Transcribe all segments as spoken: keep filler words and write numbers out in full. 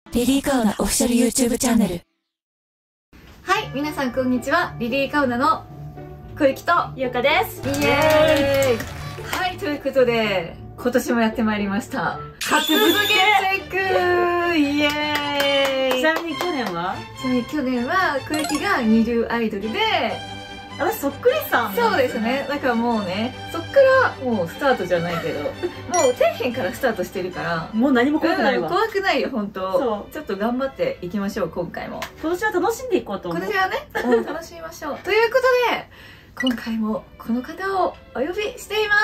リリーカウナオフィシャル YouTube チャンネル。 はい、皆さんこんにちは。リリーカウナの小雪とゆうかです。 イエーイ。はい、ということで今年もやってまいりました格付けチェックイエーイ。 ちなみに去年はちなみに去年は小雪が二流アイドルで、 私そっくりさん。 そうですね。だからもうね、そっからもうスタートじゃないけど、もう底辺からスタートしてるから、 もう何も怖くないわ。 うん、怖くないよ本当。 そう。 ちょっと頑張っていきましょう今回も。 今年は楽しんでいこうと思う。 今年はね、うん、楽しみましょう。ということで、今回もこの方をお呼びしています。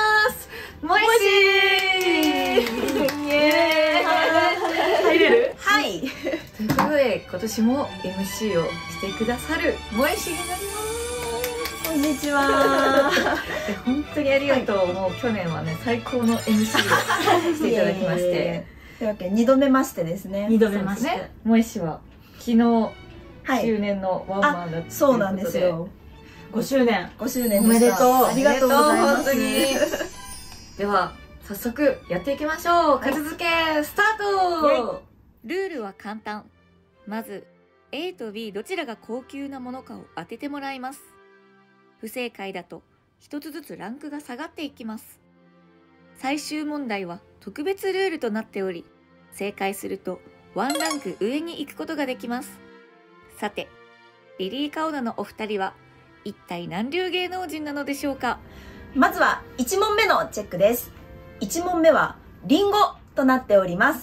もえしー。イエーイ。入れる？ はい。 ということで今年も エムシー をしてくださるもえしになります。 こんにちは。 本当にありがとう。はい、もう去年はね最高の エムシー をしていただきまして。 というわけでにどめましてですね。 にどめまして。 もえしは昨日周年のワンマンだった、はい、 そうなんですよ。 ごしゅうねん。 ごしゅうねんおめでとう。 ありがとうございます。 本当に。では早速やっていきましょう。片付けスタート。 ルールは簡単。まず A と ビー どちらが高級なものかを当ててもらいます。不正解だと一つずつランクが下がっていきます。最終問題は特別ルールとなっており、正解するとワンランク上に行くことができます。さて、リリーカウナのお二人は一体何流芸能人なのでしょうか。 まずはいちもんめのチェックです。いちもんめはリンゴとなっております。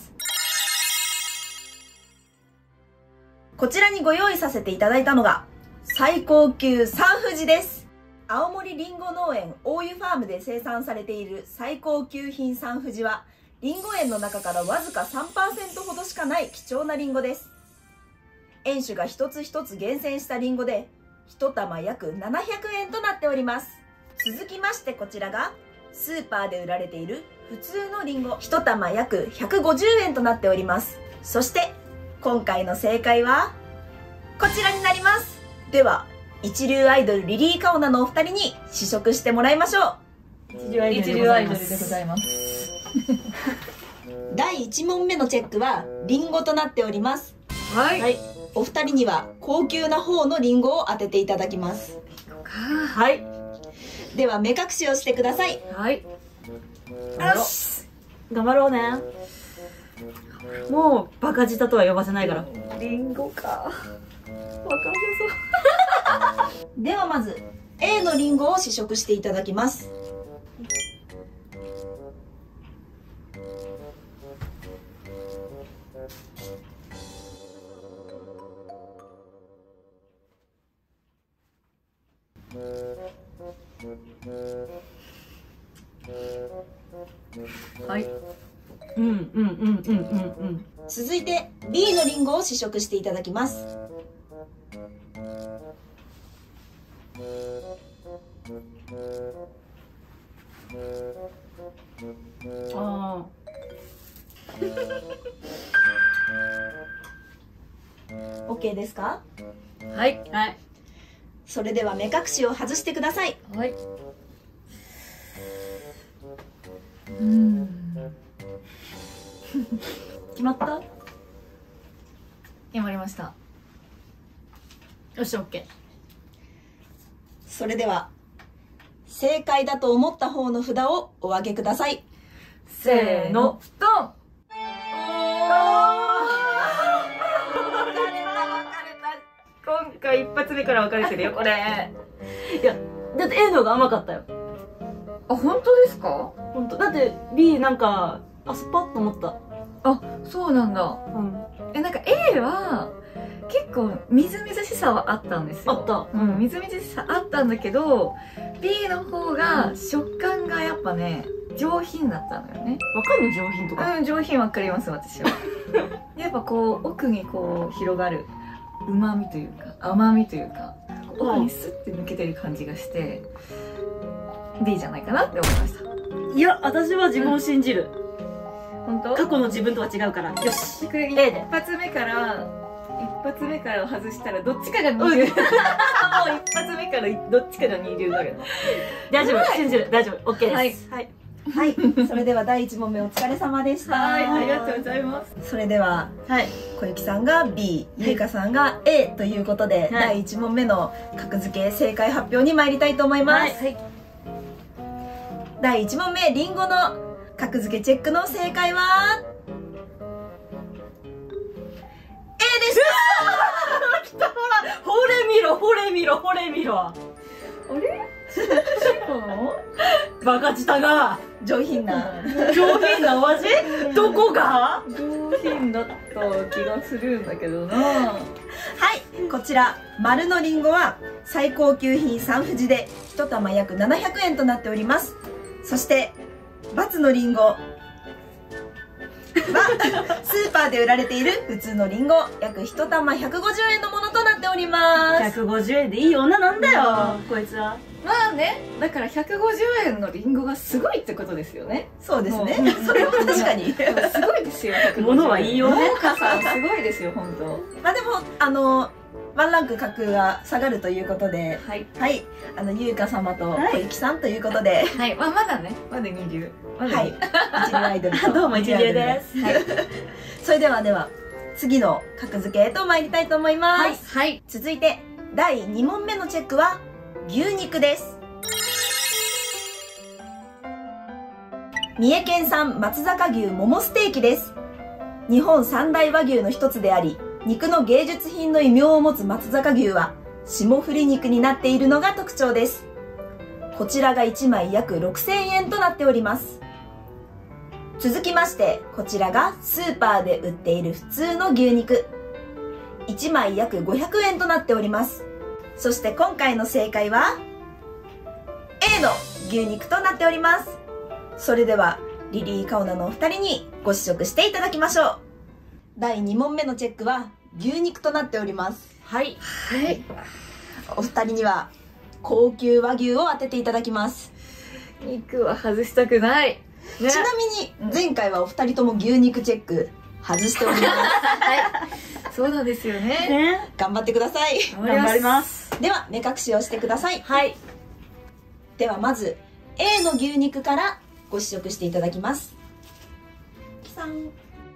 こちらにご用意させていただいたのが最高級サンふじです。青森りんご農園大湯ファームで生産されている最高級品サンふじは、りんご園の中からわずか さんパーセント ほどしかない貴重なりんごです。園主が一つ一つ厳選したりんごで、一玉約ななひゃくえんとなっております。続きましてこちらがスーパーで売られている普通のりんご、一玉約ひゃくごじゅうえんとなっております。そして今回の正解はこちらになります。では一流アイドルリリーカオナのお二人に試食してもらいましょう。 一流アイドルでございます。 だいいちもんめのチェックはリンゴとなっております。 はい、はい、 お二人には高級な方のリンゴを当てていただきます。 はい。 では目隠しをしてください。 はい。 よし。頑張ろうね。もうバカ舌とは呼ばせないから。 リンゴか。わかんなそう。ではまず A のリンゴを試食していただきます。 はい。 うんうんうんうんうんうん。 続いて B のリンゴを試食していただきます。 ああ。 OK ですか？ はいはい。 それでは目隠しを外してください。 はい。うん。 決まった？ 決まりました。 よし OK。 それでは正解だと思った方の札をお上げください。 せーの、ドン。今回一発目から分かれてるよこれ。 いやだって A の方が甘かったよ。 あ、本当ですか？ 本当だって B なんかあスパッと思った。 あ、そうなんだ。 うん。 え、なんか A は結構みずみずしさはあったんですよ。 あった。 うん、みずみずしさあったんだけど B の方が食感がやっぱね上品だったのよね。 わかるの上品とか？ うん、上品わかります私は。やっぱこう奥にこう広がる旨味というか甘みというか奥にスッて抜けてる感じがして B じゃないかなって思いました。 いや私は自分を信じる。 本当？ 過去の自分とは違うから。よし。 これ A で一発目から一発目から外したらどっちかが二流。もう一発目からどっちかが二流だけど。 大丈夫、信じる、大丈夫、OK です。 はい。 はい。 はいそれではだいいち問目お疲れ様でしたはい、ありがとうございます。 それでははい。 小雪さんが ビー、ゆいかさんが エー ということで、 はいだいいち問目の格付け正解発表に参りたいと思います、 はい。 だいいち問目リンゴの格付けチェックの正解は エー でしたほれ見ろ、ほれ見ろ、ほれ見ろ。 あれ？そうなの？ バカ舌が。 上品な上品なお味？どこが？ 上品だった気がするんだけどな。 はいこちら丸のリンゴは最高級品三富士でいち玉約ななひゃくえんとなっております。そして×のリンゴはスーパーで売られている普通のリンゴ約いち玉ひゃくごじゅうえんのものとなっておりますひゃくごじゅうえんでいい女なんだよ、こいつは。 まあね、だからひゃくごじゅうえんのリンゴがすごいってことですよね。 そうですねもうそれは確かにすごいですよ。 物は言いようね農家さんすごいですよ、本当。 まあでもあのワンランク格が下がるということではい。 はいあのゆうか様とはい小雪さんということではい、まあまだね、まだにじゅう。まだはいに一流アイドルとどうも一流です。 はい。 それではでは次の格付けへと参りたいと思います、 はい。はい。 続いてだいに問目のチェックは牛肉です。三重県産松阪牛ももステーキです。日本三大和牛の一つであり肉の芸術品の異名を持つ松阪牛は霜降り肉になっているのが特徴です。こちらがいちまい約ろくせんえんとなっております。続きましてこちらがスーパーで売っている普通の牛肉いちまい約ごひゃくえんとなっております。そして今回の正解は エー の牛肉となっております。それではリリー・カオナのお二人にご試食していただきましょう。だいに問目のチェックは牛肉となっております。 はい。 はい。 お二人には高級和牛を当てていただきます。 肉は外したくない。ね。 ちなみに前回はお二人とも牛肉チェック外しておりますはい。そうなんですよね。 ね。 頑張ってください。 頑張ります。 では目隠しをしてください。 はい。 ではまず エー の牛肉からご試食していただきます。きさん、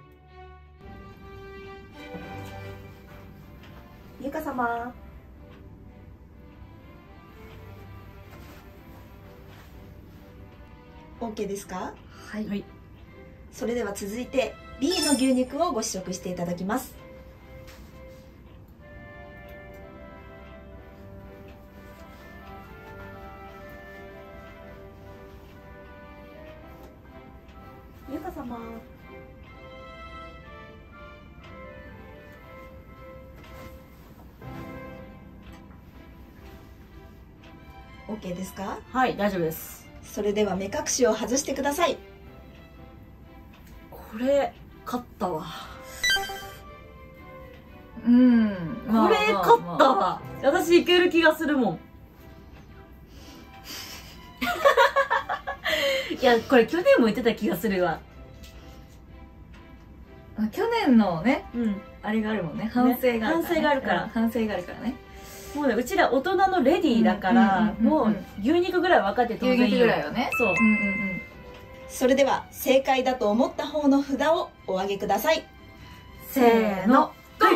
ゆか様、OK ですか？ はい。 はい。 それでは続いて ビー の牛肉をご試食していただきます。ゆか様、OK ですか？ はい、大丈夫です。 それでは目隠しを外してください。 これ、勝ったわ。 うん。 これ、勝ったわ。私いける気がするもん。いや、これ去年も言ってた気がするわ。 まあ去年のね、 うん。 あれがあるもんね。反省があるからね。 反省があるからうん反省があるからね。 もうね、うちら大人のレディーだから、 うんうんうんうんもう牛肉ぐらい分かって当然牛いいよ。 肉ぐらいはね。 そう。 うんうんうん。 それでは正解だと思った方の札をお上げください。 せーの。はい。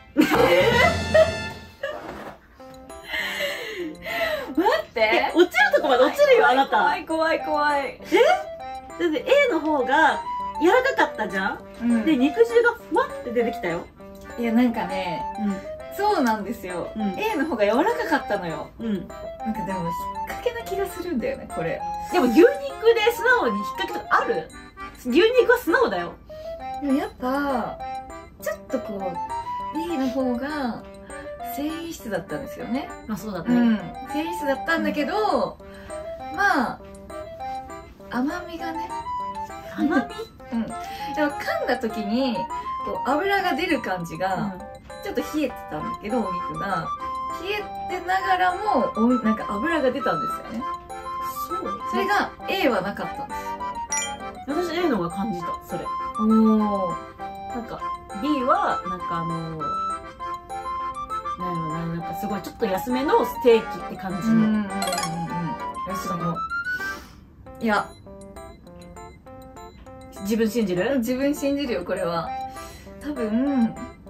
待ってえ、落ちるとこまで落ちるよ、あなた。 怖い怖い怖い。 だって A の方が柔らかかったじゃん、 うんで、肉汁がふわって出てきたよ。 いやなんかね、 うそうなんですよ。 うん A の方が柔らかかったのよ。 ん。うん。 なんかでも引っ掛けな気がするんだよね、これ。 でも牛肉で素直に引っ掛けとかある？牛肉は素直だよ。 でもやっぱ、ちょっとこう、B の方が繊維質だったんですよね。 まあそうだね。 うん。繊維質だったんだけど、まあ、甘みがね、 甘み？ うん。でも噛んだ時に、こう油が出る感じが、ちょっと冷えてたんだけど、お肉が。冷えてながらも、おなんか油が出たんですよね。 そう。 それが A はなかったんです私 A のが感じた、それ。 よ。おー。 なんか B は、なんかあのー、なんやろな、なんかすごいちょっと安めのステーキって感じの。 うんうんうんうん。よし、もう。いや、 自分信じる？ 自分信じるよ、これは。多分、多分、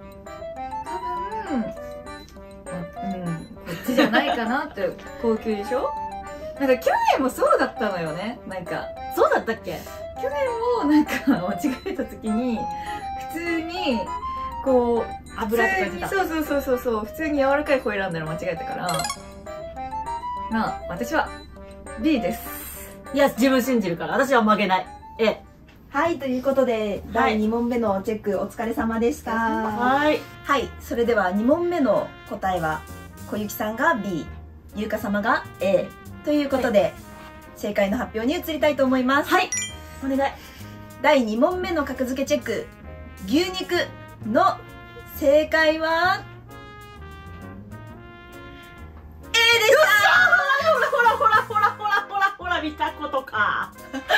あうん、こっちじゃないかなって、高級でしょ。なんか去年もそうだったのよね。なんか、 そうだったっけ？ 去年もなんか間違えた時に、普通に、こう、 油って感じた。 そうそうそうそうそう、普通に柔らかい方選んだら間違えたから、まあ、私は ビー です。 いや、自分信じるから。私は曲げない。A。 はい、ということで、だいに問目のチェックお疲れ様でした。 はい。 はい、それではに問目の答えは、小雪さんが ビー、ゆうか様が エー ということで、はい、正解の発表に移りたいと思います。 はい。お願い。 だいに問目の格付けチェック、牛肉の正解は エー でした。 ほらほらほらほらほらほらほら見たことか。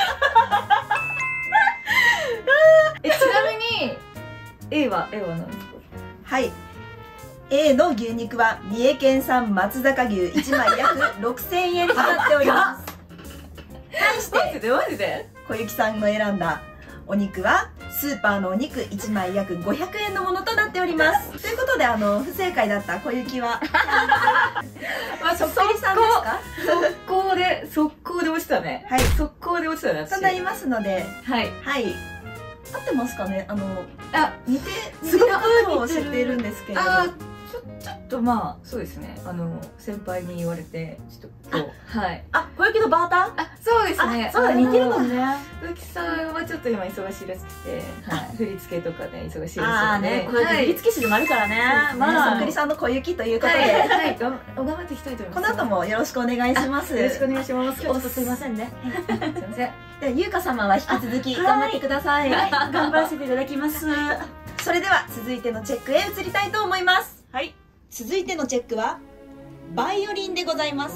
え、ちなみに A は A は何ですか？ はい、 A の牛肉は三重県産松阪牛いちまい約ろくせんえんとなっております。対してマジでマジで小雪さんの選んだお肉はスーパーのお肉いちまい約ごひゃくえんのものとなっております。ということで、あの不正解だった小雪はあ、 そっくりさんですか？ 速攻で速攻で落ちたね。 はい、 速攻で落ちたね。 となりますので、 はいはい、合ってますかね。あのあ、 似て似てたことを知っているんですけれど、 あちょちょっとまあそうですね、あの先輩に言われてちょっとこう、はい、 あ、小雪のバーター？ あ、そうですね。 あ、そうだ、似てるもんね。 小雪さんはちょっと今忙しいらしくて、はい、振り付けとかで忙しいらしいので。 ああね、小雪振付師でもあるからね。 まあそっくりさんの小雪ということで、 はい、頑張っていきたいと思います。 この後もよろしくお願いします。 よろしくお願いします。 ちょっとすいませんね。 すいません。 ではゆうか様は引き続き頑張ってください。 頑張らせていただきます。 それでは続いてのチェックへ移りたいと思います。 はい。 続いてのチェックはバイオリンでございます。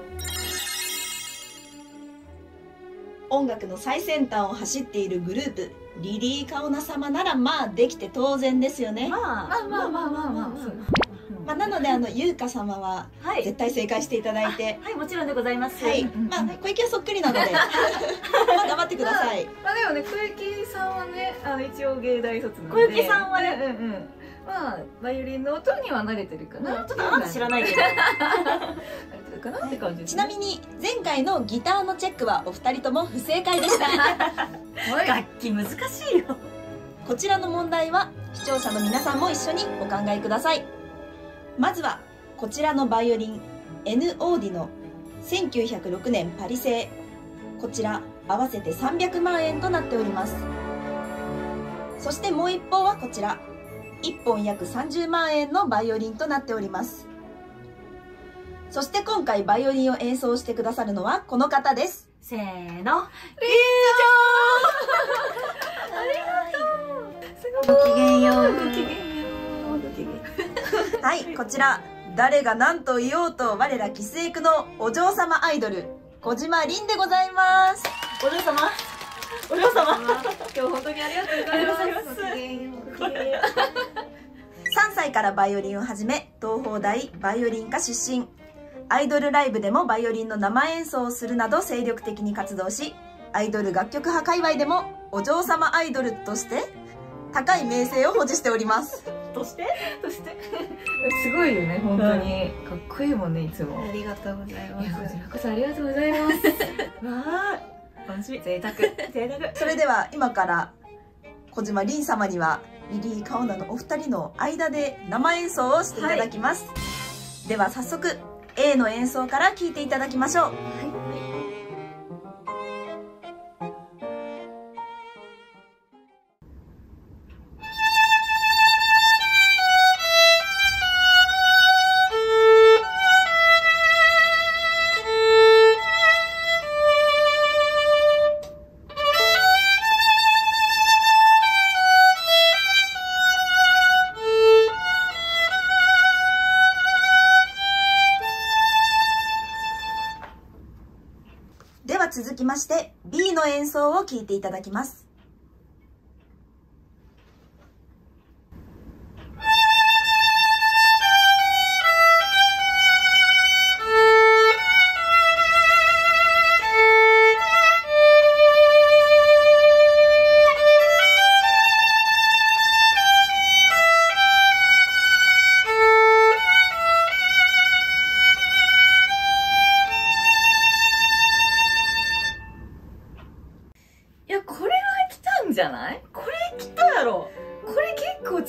音楽の最先端を走っているグループリリー・カオナ様ならまあできて当然ですよね。 まあまあまあまあまあまあ、 まあ、なのであのゆうか様ははい、 絶対正解していただいて、 はい、もちろんでございます。 はい、まあ小雪はそっくりなのでまあ頑張ってください。 まあでもね、小雪さんはね、あの一応芸大卒なの小で、 雪さんはね、 うんうん、まあバイオリンの音には慣れてるかな。 ちょっとあなた知らないけど。 慣れてるかなって感じですね。 ちなみに前回のギターのチェックはお二人とも不正解でした。 はい、 楽器難しいよ。 こちらの問題は視聴者の皆さんも一緒にお考えください。まずはこちらのバイオリン N オーディのせんきゅうひゃくろくねんパリ製、こちら合わせてさんびゃくまんえんとなっております。そしてもう一方はこちらいっぽん約さんじゅうまんえんのバイオリンとなっております。そして今回バイオリンを演奏してくださるのはこの方です。 せーの。 りーちゃん、ありがとう。 ごきげんよう。 ごきげんよう。ごきげんよう。 はい、こちら誰が何と言おうと我らキスエクのお嬢様アイドル小島凛でございます。 お嬢様。お嬢様。 今日本当にありがとうございます。 ありがとうございます。 ごきげんよう。ごきげんよう。 さんさいからバイオリンを始め東邦大バイオリン科出身、アイドルライブでもバイオリンの生演奏をするなど精力的に活動し、アイドル楽曲派界隈でもお嬢様アイドルとして高い名声を保持しております。 としてそしてすごいよね、本当にかっこいいもんね、いつも。 ありがとうございまいや、こちらこそありがとうございます。 わあ、楽しみ。贅沢。贅沢。 それでは今から小島凛様にはリリー・カオナのお二人の間で生演奏をしていただきます。はい、では早速 A の演奏から聴いていただきましょう。はい。続きまして B の演奏を聴いていただきます。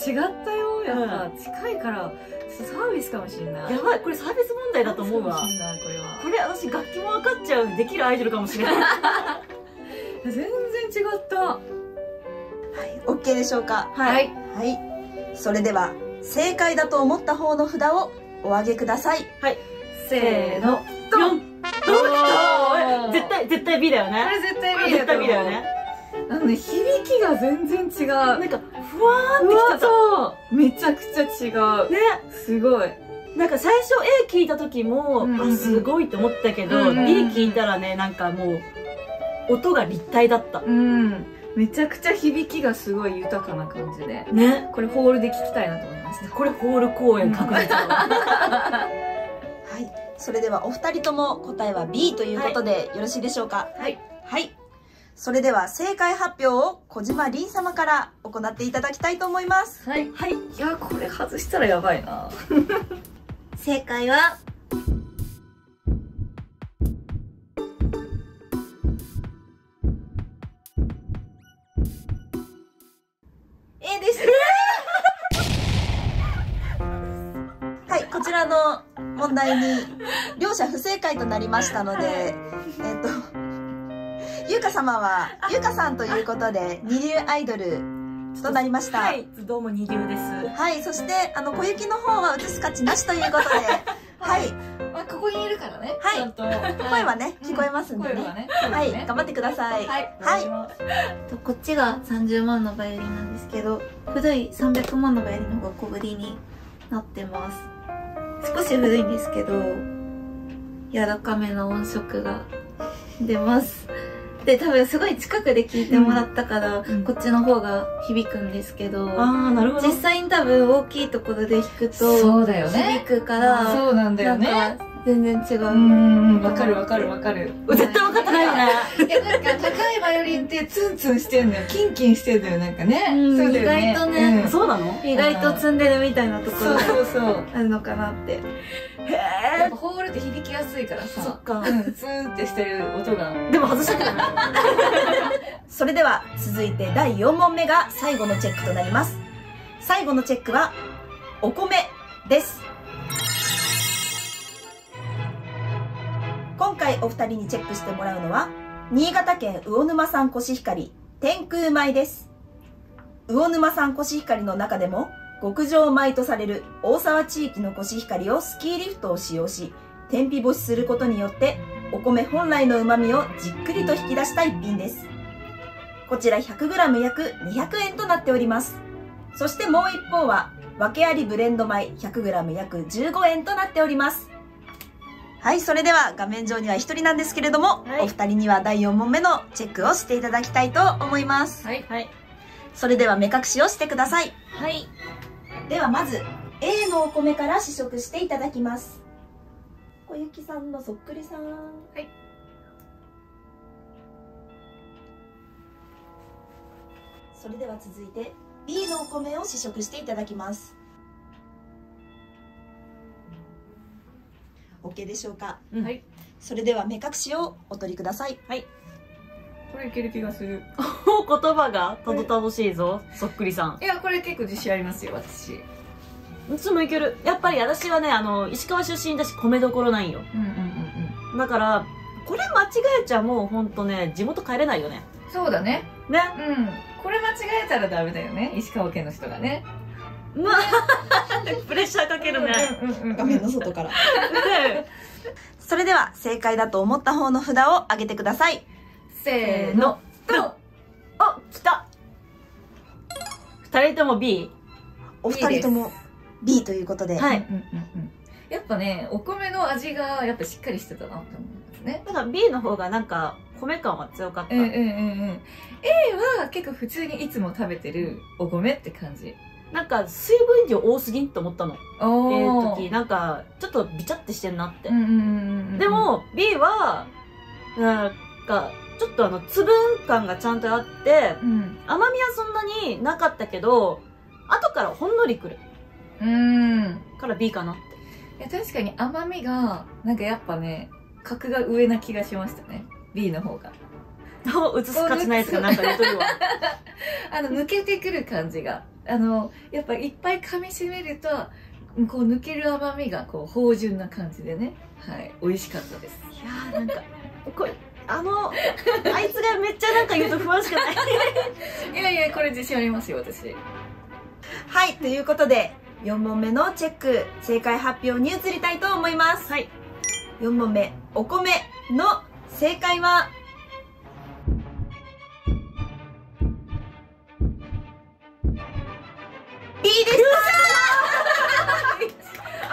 違ったよ。やっぱ近いからサービスかもしれない。 やばい、これサービス問題だと思うわ。 かもしれないこれは。 これ私楽器も分かっちゃうできるアイドルかもしれない。 全然違った。 はい、OK でしょうか。 はい。 はい。それでは、正解だと思った方の札をお上げください。 はい。 せーの。 ドン。どう絶対、絶対 B だよこね。 れ絶対 B 絶対 B だよね。 あのね、響きが全然違う。 なんか、ふわーってきてた。 そうめちゃくちゃ違う。 ね。 すごい。 なんか最初 A 聞いた時も、 うんうんうん、 あ、すごいと思ったけど、 うんうんうん、 B 聞いたらね、なんかもう、音が立体だった。 うん。めちゃくちゃ響きがすごい豊かな感じで。 ね。 これホールで聞きたいなと思いました。 これホール公演確実だわ。 はい。それではお二人とも答えは B ということでよろしいでしょうか。 はい。 はい。それでは正解発表を小島凛様から行っていただきたいと思います。 はい。はい。いや、これ外したらやばいな。 正解は、A です。はい、こちらの問題に両者不正解となりましたので、えっと、ゆうか様は、ゆうかさんということで、二流アイドルとなりました。 はい、どうも二流です。 はい、そして、あの、小雪の方は映す価値なしということで、はい。 まあ、ここにいるからね。 はいちゃんと声はね、聞こえますんでね。 声はね。 はい、頑張ってください。 はい。 はいとこっちがさんじゅうまんのバイオリンなんですけど、古いさんびゃくまんのバイオリンの方が小ぶりになってます。少し古いんですけど、柔らかめの音色が出ます。で、多分すごい近くで聞いてもらったから、 うんこっちの方が響くんですけど、 あー、なるほど。 実際に多分大きいところで弾くと、 そうだよね。 響くから、 そうなんだよね。 なんか全然違う。 うん、わかるわかるわかる。 絶対分かってないよね。 いや、なんか高いバイオリンってツンツンしてんのよ。キンキンしてんのよ、なんかね。 うんそうだよね。 意外とねうんそうなの？ 意外と積んでるみたいなところがそうそうそう。 あるのかなって。 やっぱホールって響きやすいからさ。 そっか。 うん、ツーンってしてる音が。 でも外したくない。 それでは、続いてだいよん問目が最後のチェックとなります。最後のチェックは、お米です。今回お二人にチェックしてもらうのは、新潟県魚沼産コシヒカリ天空米です。魚沼産コシヒカリの中でも極上米とされる大沢地域のコシヒカリをスキーリフトを使用し、天日干しすることによってお米本来の旨味をじっくりと引き出した一品です。こちら ひゃくグラム 約にひゃくえんとなっております。そしてもう一方は訳ありブレンド米 ひゃくグラム 約じゅうごえんとなっております。はい、それでは画面上にはひとりなんですけれども、 はいお二人にはだいよん問目のチェックをしていただきたいと思います。 はい。 はい。 それでは目隠しをしてください。 はい。 ではまず A のお米から試食していただきます。小雪さんのそっくりさん。はい。それでは続いて B のお米を試食していただきます。OK でしょうか。 うんはい。 それでは目隠しをお取りください。 これいける気がする。 言葉がたどたどしいぞ、そっくりさん。 いや、これ結構自信ありますよ、私。 いつもいける。やっぱり私はね、あの、石川出身だし米どころなんよ。 うんうんうんだから、これ間違えちゃもうほんとね、地元帰れないよね。 うん。そうだね。 ね。 うん。これ間違えたらダメだよね。石川県の人がね。 まあ、プレッシャーかけるね。 うんうんうん。 画面の外から。 ねそれでは正解だと思った方の札を上げてください。 せーの。 ドンあ、来た二人とも B? お二人とも B ということで。 はい。 うんうんうん。やっぱね、お米の味がやっぱしっかりしてたなと思いますね。 だから B の方がなんか、米感は強かった。 うんうんうんうん。A は結構普通にいつも食べてるお米って感じ。 なんか、水分量多すぎんと思ったの。 おえー時、なんか、ちょっとビチャってしてんなって。 うんうんうんうん。 で、も、B は、なんか、ちょっとあの、粒感がちゃんとあって、 うん。 甘みはそんなになかったけど、後からほんのりくる。 うん。 から B かなって。 いや、確かに甘みが、なんかやっぱね、格が上な気がしましたね。B の方が。 を映す価値ないやつがなんか言うとるわ。 あの、抜けてくる感じが。 あのやっぱいっぱい噛みしめるとこう抜ける甘みがこう芳醇な感じでね、はい、美味しかったです。 いやーなんかこれあのあいつがめっちゃなんか言うと不安しかないいやいや、これ自信ありますよ私。 はい、ということでよんもんめのチェック、正解発表に移りたいと思います。 はい、 よんもんめ、お米の正解は B でした。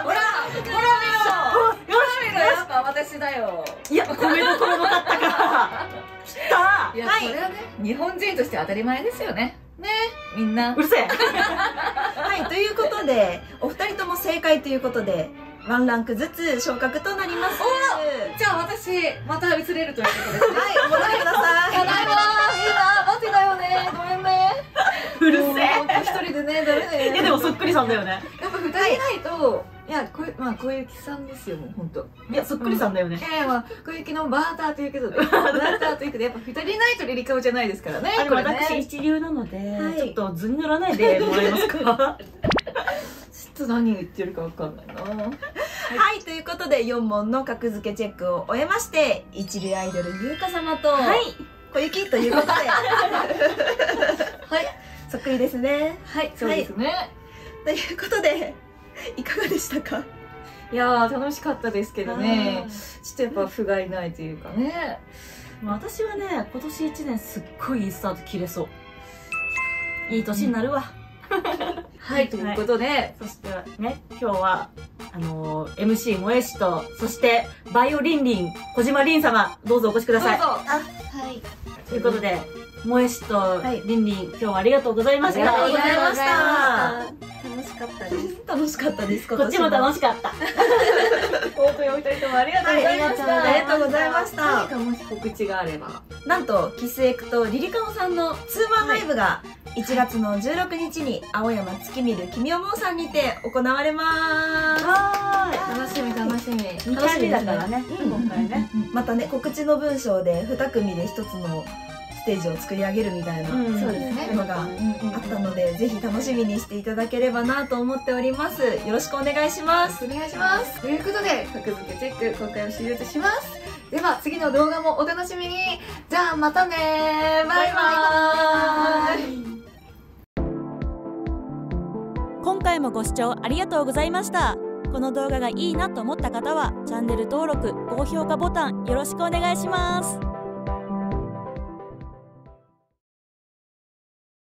ほらほら見ろほら見ろ、やっぱ私だよ。 いや米どころのかったからきたいや、 はいそれはね日本人として当たり前ですよね。ね、みんな。 うるせえはい、ということでお二人とも正解ということでワンランクずつ昇格となります。 じゃあ私また移れるということですね。 はい、お戻りください。 ただいまー、いいな、待ってたよね、ごめんね。 うるせえもうほんと一人でね、ダメだよ。 いやでもそっくりさんだよね。 やっぱ二人いないと、いや、こまあ小雪さんですよ、もう本当。 いやそっくりさんだよね。 ええ、まあ小雪のバーターというけど、バーターというけど、やっぱ二人いないとリリカオじゃないですからね。 あれこれね私一流なので、 はいちょっと図に乗らないでもらえますか。 ちょっと何言ってるかわかんないな。 はい、ということでよん問の格付けチェックを終えまして、一流アイドル優香様とはい小雪ということで、 はい、 そっくりですね。 はい、そうですね。 ということでいかがでしたか？ いやー、楽しかったですけどね。ちょっとやっぱ不甲斐ないというかね。 私はね今年一年すっごいいいスタート切れそう。いい年になるわ。 はい、ということで、 そしてね今日はあのー、エムシー 萌えしとそしてバイオリンリン小島凛様どうぞお越しください。 どうぞ。 はい。 ということで萌えしとはいりんりん今日はありがとうございました。 ありがとうございました。 楽しかったです。 楽しかったです。 こっちも楽ししかった。 本当にお二人ともありがとうございました。 はいありがとうございました何かもし告知があれば。 なんとキスエクとリリカオさんのツーマンライブがいちがつのじゅうろくにちに青山月見る君をもうさんにて行われます。 は楽しみ楽しみ。 ーい。にかいめだからね、 うん今回ね。 またね、告知の文章でに組でひとつのステージを作り上げるみたいなうんそうですねのがあったので、ぜひ楽しみにしていただければなと思っております。よろしくお願いします。 お願いします。ということで、格付けチェック、今回を終了とします。では、次の動画もお楽しみに。じゃあ、またねー。バイバーイ。 今回もご視聴ありがとうございました。この動画がいいなと思った方はチャンネル登録、高評価ボタンよろしくお願いします。